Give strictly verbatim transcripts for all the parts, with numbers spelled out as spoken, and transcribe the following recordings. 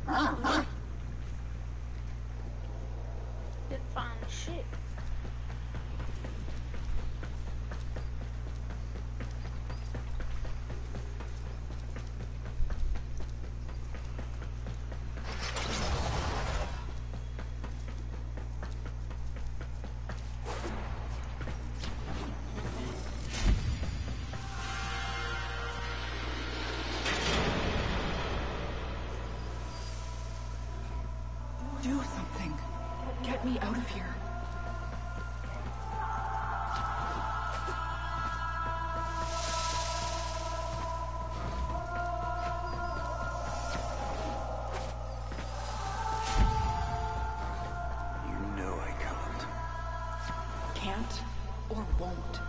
Didn't find shit. Do something. Get me out of here. You know I can't. Can't or won't.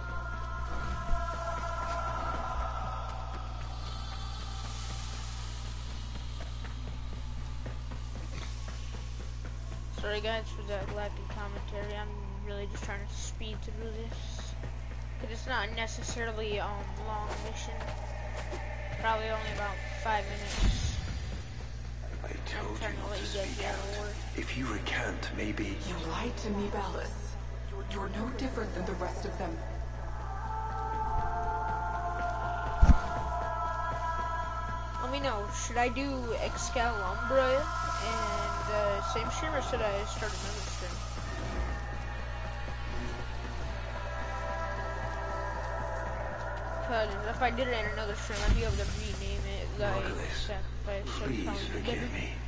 Sorry guys for the lacking commentary. I'm really just trying to speed through this. Cause it's not necessarily um long mission. Probably only about five minutes. I told I'm trying you to not let to you guys speak get out. a word. If you recant, maybe... You lied to me, Ballas. You're no different than the rest of them. Let me know, should I do Excalibur and the same stream, or should I start another stream? Because if I did it in another stream, I'd be able to rename it like Margulis, Sacrifice. So please probably forgive better. me.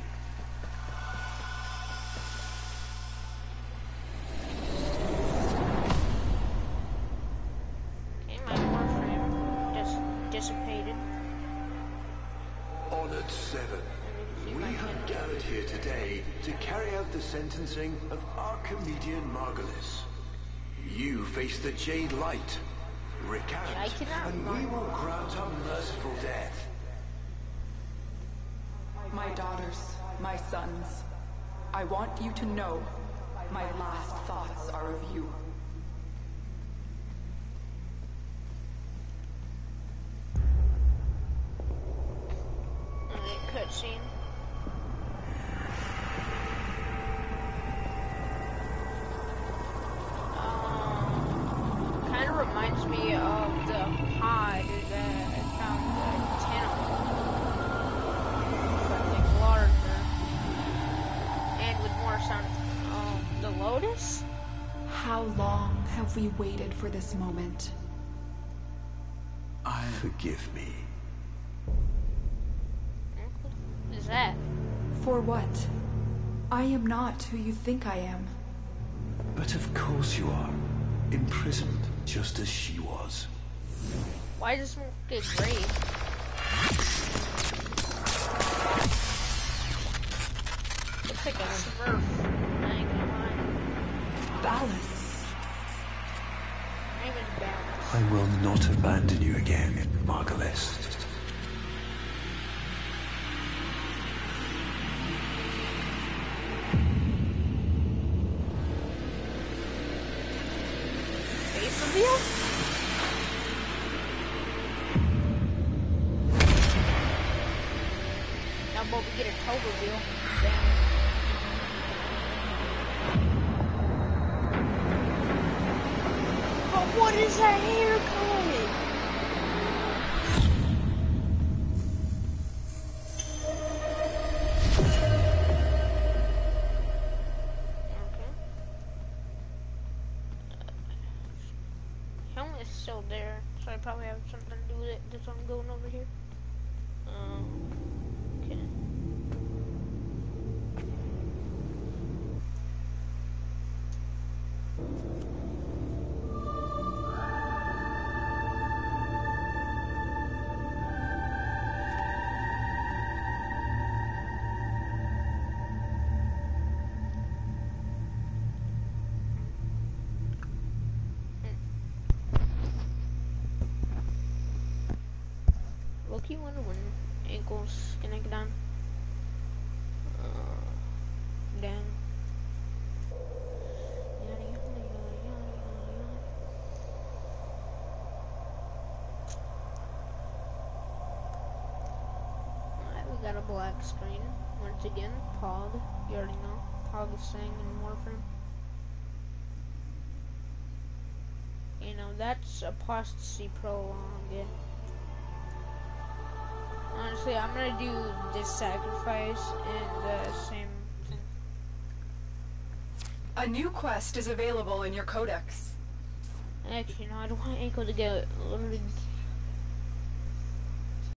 Okay, my warframe just dissipated. Honored Seven, we have gathered here today to carry out the sentencing of Archimedean Margulis. You face the Jade Light. Recant, I cannot and we run. will grant a merciful death. My daughters, my sons, I want you to know my last thoughts are of you. Alright, cutscene. Um, kind of reminds me of the pod that I found the tunnel, but like larger and with more sound. Um, the Lotus. How long have we waited for this moment? I forgive me. What is that? For what? I am not who you think I am. But of course you are. Imprisoned, just as she was. Why does smoke get gray? Looks like a Smurf. I ain't gonna lie. Ballas. My name is Balance. I will not abandon you again, Margulis. Face reveal? Now, but we get a toe reveal. Damn. But what is that haircut? Okay. Helmet is still there, so I probably have something to do with it. That's why I'm going over here. Um, okay. Loki wonder when ankles can I get down? Uh, down. Yada, yada, yada, yada, yada, yada. Alright, we got a black screen. Once again, Pog. You already know. Pog is saying in Warframe. You know, that's Apostasy Prologue. Honestly, I'm gonna do this sacrifice in the same thing. A new quest is available in your codex. Actually, no, I don't want Echo to get loaded.